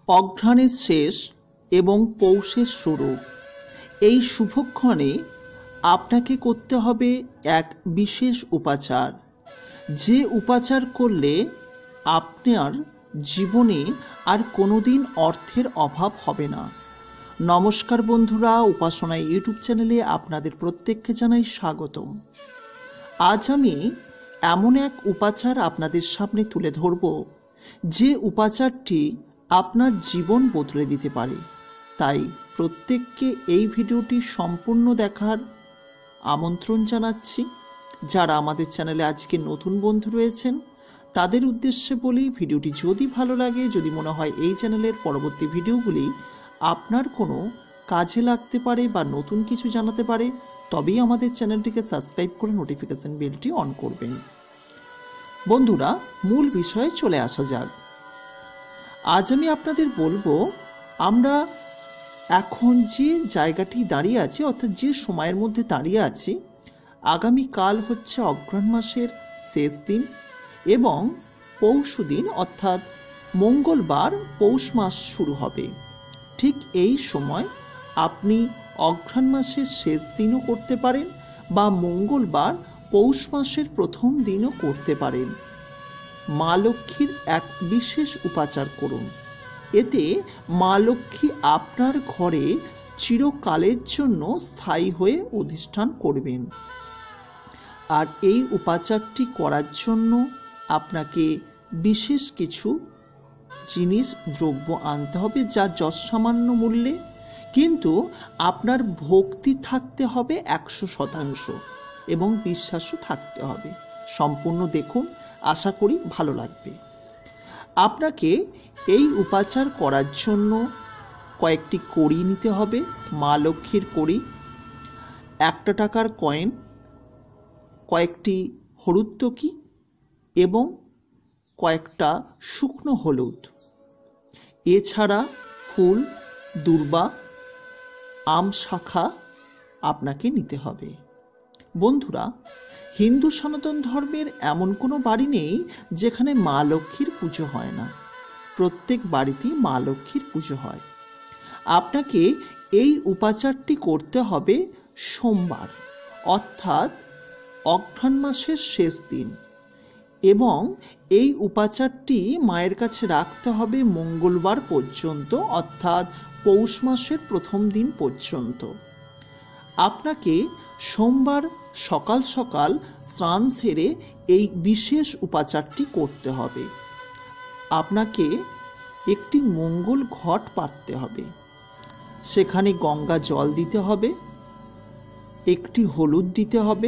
অঘ্রাণের শেষ এবং পৌষের শুরু। এই শুভক্ষণে আপনাকে করতে হবে এক বিশেষ উপাচার, যে উপাচার করলে আপনার জীবনে আর কোনোদিন অর্থের অভাব হবে না। নমস্কার বন্ধুরা, উপাসনা ইউটিউব চ্যানেলে আপনাদের প্রত্যেককে জানাই স্বাগতম। আজ আমি এমন এক উপাচার আপনাদের সামনে তুলে ধরব, যে উপাচারটি আপনার জীবন বদলে দিতে পারে। তাই প্রত্যেককে এই ভিডিওটি সম্পূর্ণ দেখার আমন্ত্রণ জানাচ্ছি। যারা আমাদের চ্যানেলে আজকে নতুন বন্ধু রয়েছেন তাদের উদ্দেশ্যে বলি, ভিডিওটি যদি ভালো লাগে, যদি মনে হয় এই চ্যানেলের পরবর্তী ভিডিওগুলি আপনার কোনো কাজে লাগতে পারে বা নতুন কিছু জানাতে পারে, তবেই আমাদের চ্যানেলটিকে সাবস্ক্রাইব করে নোটিফিকেশন বেলটি অন করবেন। বন্ধুরা, মূল বিষয়ে চলে আসা যাক। আজ আমি আপনাদের বলবো, আমরা এখন যে জায়গাটি দাঁড়িয়ে আছি, অর্থাৎ যে সময়ের মধ্যে দাঁড়িয়ে আছি, আগামীকাল হচ্ছে অঘ্রাণ মাসের শেষ দিন এবং পৌষ দিন অর্থাৎ মঙ্গলবার পৌষ মাস শুরু হবে। ঠিক এই সময় আপনি অঘ্রাণ মাসের শেষ দিনও করতে পারেন বা মঙ্গলবার পৌষ মাসের প্রথম দিনও করতে পারেন। মা লক্ষ্মীর এক বিশেষ উপাচার করুন। এতে মা লক্ষ্মী আপনার ঘরে চিরকালের জন্য স্থায়ী হয়ে অধিষ্ঠান করবেন। আর এই উপাচারটি করার জন্য আপনাকে বিশেষ কিছু জিনিস দ্রব্য আনতে হবে, যা যৎসামান্য মূল্যে, কিন্তু আপনার ভক্তি থাকতে হবে 100% এবং বিশ্বাসও থাকতে হবে। সম্পূর্ণ দেখুন, আশা করি ভালো লাগবে। আপনাকে এই উপাচার করার জন্য কয়েকটি কড়ি নিতে হবে। মা লক্ষ্মীর কড়ি, 1 টাকার কয়েন, কয়েকটি হলুদটকি এবং কয়েকটা শুকনো হলুদ। এছাড়া ফুল, দূর্বা, আম শাখা আপনাকে নিতে হবে। বন্ধুরা, হিন্দু সনাতন ধর্মের এমন কোনো বাড়ি নেই যেখানে মা লক্ষ্মীর পুজো হয় না। প্রত্যেক বাড়িতেই মা লক্ষ্মীর পুজো হয়। আপনাকে এই উপাচারটি করতে হবে সোমবার, অর্থাৎ অঘ্রাণ মাসের শেষ দিন, এবং এই উপাচারটি মায়ের কাছে রাখতে হবে মঙ্গলবার পর্যন্ত, অর্থাৎ পৌষ মাসের প্রথম দিন পর্যন্ত। আপনাকে সোমবার সকাল সকাল স্নান সেরে এই বিশেষ উপাচারটি করতে হবে। আপনাকে একটি মঙ্গল ঘট পাততে হবে, সেখানে গঙ্গা জল দিতে হবে, একটি হলুদ দিতে হবে,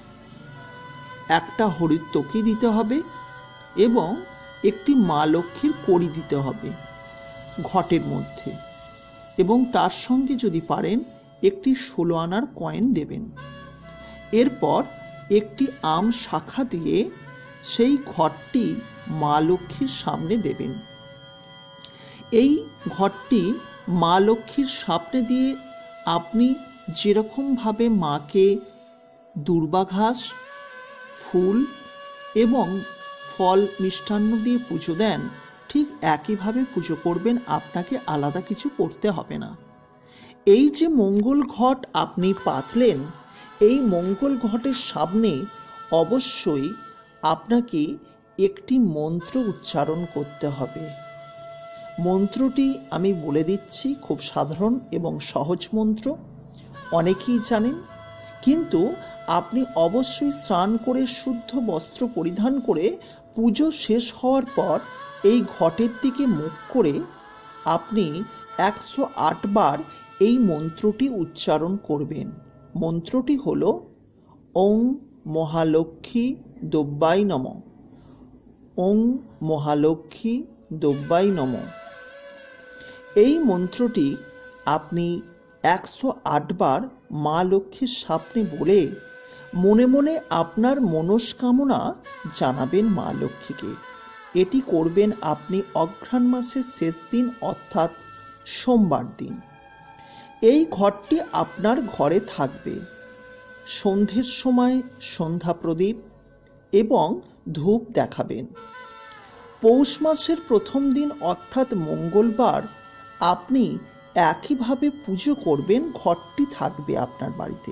একটা হরিতকি দিতে হবে এবং একটি মা লক্ষ্মীর কড়ি দিতে হবে ঘটের মধ্যে, এবং তার সঙ্গে যদি পারেন একটি 16 আনার কয়েন দেবেন। এরপর একটি আম শাখা দিয়ে সেই ঘটটি মা লক্ষ্মীর সামনে দেবেন। এই ঘটটি মা লক্ষ্মীর সামনে দিয়ে আপনি যেরকমভাবে মাকে দূর্বা ঘাস, ফুল এবং ফল মিষ্টান্ন দিয়ে পুজো দেন, ঠিক একইভাবে পুজো করবেন। আপনাকে আলাদা কিছু করতে হবে না। এই যে মঙ্গল ঘট আপনি পাতলেন, এই মঙ্গল ঘটের সামনে অবশ্যই আপনাকে একটি মন্ত্র উচ্চারণ করতে হবে। মন্ত্রটি আমি বলে দিচ্ছি, খুব সাধারণ এবং সহজ মন্ত্র, অনেকেই জানেন, কিন্তু আপনি অবশ্যই স্নান করে শুদ্ধ বস্ত্র পরিধান করে পুজো শেষ হওয়ার পর এই ঘটের দিকে মুখ করে আপনি 108 বার এই মন্ত্রটি উচ্চারণ করবেন। মন্ত্রটি হল ওং মহালক্ষ্মী দব্যাই নমঃ, ওং মহালক্ষ্মী দব্যাই নমঃ। এই মন্ত্রটি আপনি 108 বার মা লক্ষ্মীর সামনে বলে মনে মনে আপনার মনস্কামনা জানাবেন মা লক্ষ্মীকে। এটি করবেন আপনি অঘ্রাণ মাসের শেষ দিন, অর্থাৎ সোমবার দিন। এই ঘরটি আপনার ঘরে থাকবে। সন্ধ্যের সময় সন্ধ্যা প্রদীপ এবং ধূপ দেখাবেন। পৌষ মাসের প্রথম দিন অর্থাৎ মঙ্গলবার আপনি একইভাবে পুজো করবেন, ঘটটি থাকবে আপনার বাড়িতে।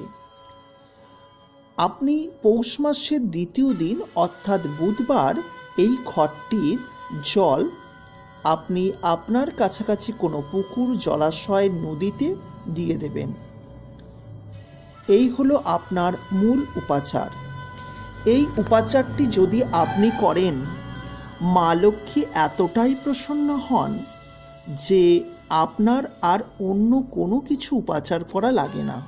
আপনি পৌষ মাসের দ্বিতীয় দিন অর্থাৎ বুধবার এই ঘটটির জল আপনি আপনার কাছাকাছি কোনো পুকুর, জলাশয়, নদীতে দিয়ে দেবেন। এই হলো আপনার মূল উপাচার। এই উপাচারটি যদি আপনি করেন, মা লক্ষ্মী এতটাই প্রসন্ন হন যে আপনার আর অন্য কোনো কিছু উপাচার করা লাগে না।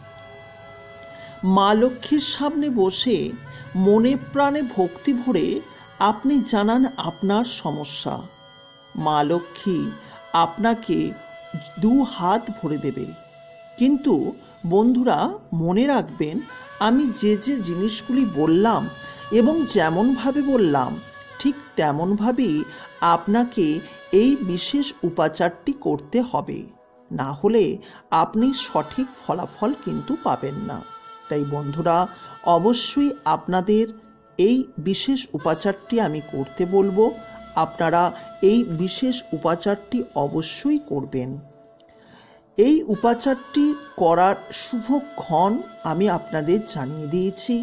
মা লক্ষ্মীর সামনে বসে মনে প্রাণে ভক্তি ভরে আপনি জানান আপনার সমস্যা। মা লক্ষ্মী আপনাকে 2 হাত ভরে দেবে। কিন্তু বন্ধুরা মনে রাখবেন, আমি যে যে জিনিসগুলি বললাম এবং যেমনভাবে বললাম ঠিক তেমনভাবেই আপনাকে এই বিশেষ উপাচারটি করতে হবে, না হলে আপনি সঠিক ফলাফল কিন্তু পাবেন না। তাই বন্ধুরা অবশ্যই আপনাদের এই বিশেষ উপাচারটি আমি করতে বলবো। আপনারা এই বিশেষ উপাচারটি অবশ্যই করবেন। এই উপাচারটি করার শুভক্ষণ আমি আপনাদের জানিয়ে দিয়েছি।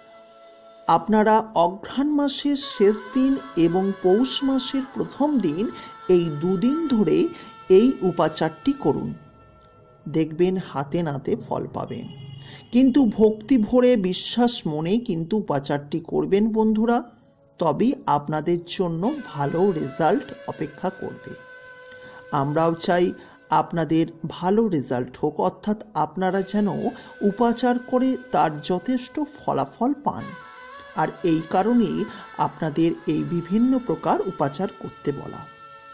আপনারা অঘ্রাণ মাসের শেষ দিন এবং পৌষ মাসের প্রথম দিন এই 2 দিন ধরে এই উপাচারটি করুন, দেখবেন হাতে নাতে ফল পাবেন। কিন্তু ভক্তি ভরে বিশ্বাস মনে কিন্তু উপাচারটি করবেন বন্ধুরা, তবেই আপনাদের জন্য ভালো রেজাল্ট অপেক্ষা করবে। আমরাও চাই আপনাদের ভালো রেজাল্ট হোক, অর্থাৎ আপনারা যেন উপাচার করে তার যথেষ্ট ফলাফল পান। আর এই কারণেই আপনাদের এই বিভিন্ন প্রকার উপাচার করতে বলা।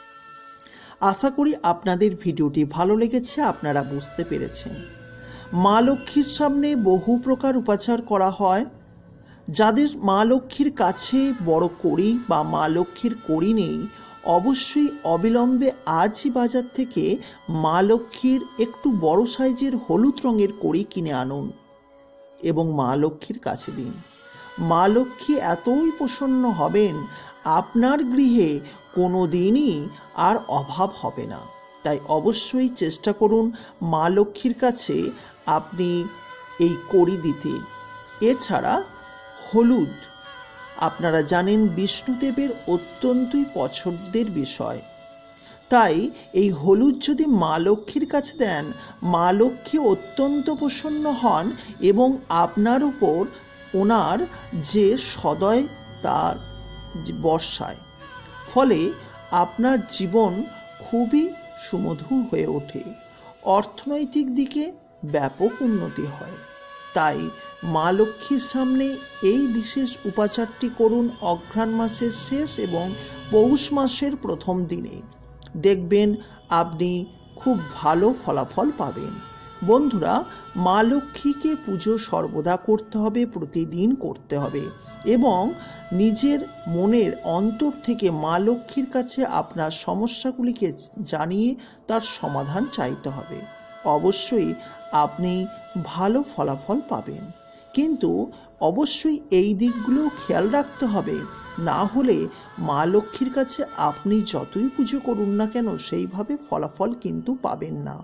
আশা করি আপনাদের ভিডিওটি ভালো লেগেছে, আপনারা বুঝতে পেরেছেন। মা লক্ষ্মীর সামনে বহু প্রকার উপাচার করা হয়। যাদের মা লক্ষ্মীর কাছে বড় কড়ি বা মা লক্ষ্মীর কড়ি নেই, অবশ্যই অবিলম্বে আজই বাজার থেকে মা লক্ষ্মীর একটু বড় সাইজের হলুদ রঙের কড়ি কিনে আনুন এবং মা লক্ষ্মীর কাছে দিন। মা লক্ষ্মী এতই প্রসন্ন হবেন, আপনার গৃহে কোনো দিনই আর অভাব হবে না। তাই অবশ্যই চেষ্টা করুন মা লক্ষ্মীর কাছে আপনি এই কড়ি দিতে। এছাড়া হলুদ, আপনারা জানেন বিষ্ণুদেবের অত্যন্তই পছন্দের বিষয়। তাই এই হলুদ যদি মা লক্ষ্মীর কাছে দেন, মা লক্ষ্মী অত্যন্ত প্রসন্ন হন এবং আপনার উপর ওনার যে সদয় তার বর্ষায়, ফলে আপনার জীবন খুবই সুমধুর হয়ে ওঠে, অর্থনৈতিক দিকে ব্যাপক উন্নতি হয়। তাই মা লক্ষ্মীর সামনে এই বিশেষ উপাচারটি করুন অঘ্রাণ মাসের শেষ এবং পৌষ মাসের প্রথম দিনে, দেখবেন আপনি খুব ভালো ফলাফল পাবেন। বন্ধুরা, মা লক্ষ্মীকে পুজো সর্বদা করতে হবে, প্রতিদিন করতে হবে এবং নিজের মনের অন্তর থেকে মা লক্ষ্মীর কাছে আপনার সমস্যাগুলিকে জানিয়ে তার সমাধান চাইতে হবে। অবশ্যই আপনি ভালো ফলাফল পাবেন, কিন্তু অবশ্যই এই দিকগুলো খেয়াল রাখতে হবে, না হলে মা লক্ষ্মীর কাছে আপনি যতই পুজো করুন না কেন সেইভাবে ফলাফল কিন্তু পাবেন না।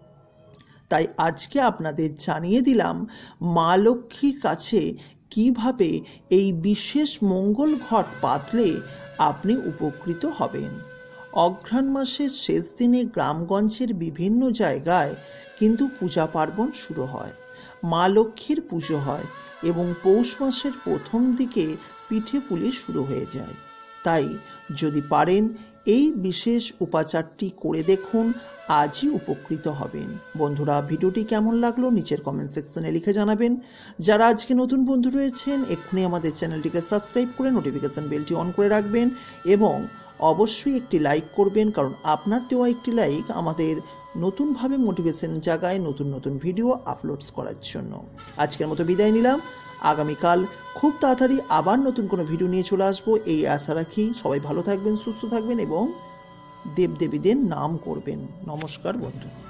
তাই আজকে আপনাদের জানিয়ে দিলাম মা লক্ষ্মীর কাছে কিভাবে এই বিশেষ মঙ্গল ঘট পাতলে আপনি উপকৃত হবেন। অঘ্রাণ মাসের শেষ দিনে গ্রামগঞ্জের বিভিন্ন জায়গায় কিন্তু পূজা পার্বণ শুরু হয়, মা লক্ষ্মীর পুজো হয় এবং পৌষ মাসের প্রথম দিকে পিঠে পুলি শুরু হয়ে যায়। তাই যদি পারেন এই বিশেষ উপাচারটি করে দেখুন, আজই উপকৃত হবেন। বন্ধুরা, ভিডিওটি কেমন লাগলো নিচের কমেন্ট সেকশনে লিখে জানাবেন। যারা আজকে নতুন বন্ধু রয়েছেন এক্ষুনি আমাদের চ্যানেলটিকে সাবস্ক্রাইব করে নোটিফিকেশন বেলটি অন করে রাখবেন এবং অবশ্যই একটি লাইক করবেন, কারণ আপনার দেওয়া একটি লাইক আমাদের নতুনভাবে মোটিভেশন জাগায় নতুন নতুন ভিডিও আপলোডস করার জন্য। আজকের মতো বিদায় নিলাম। আগামীকাল খুব তাড়াতাড়ি আবার নতুন কোনো ভিডিও নিয়ে চলে আসবো, এই আশা রাখি। সবাই ভালো থাকবেন, সুস্থ থাকবেন এবং দেবদেবীদের নাম করবেন। নমস্কার বন্ধু।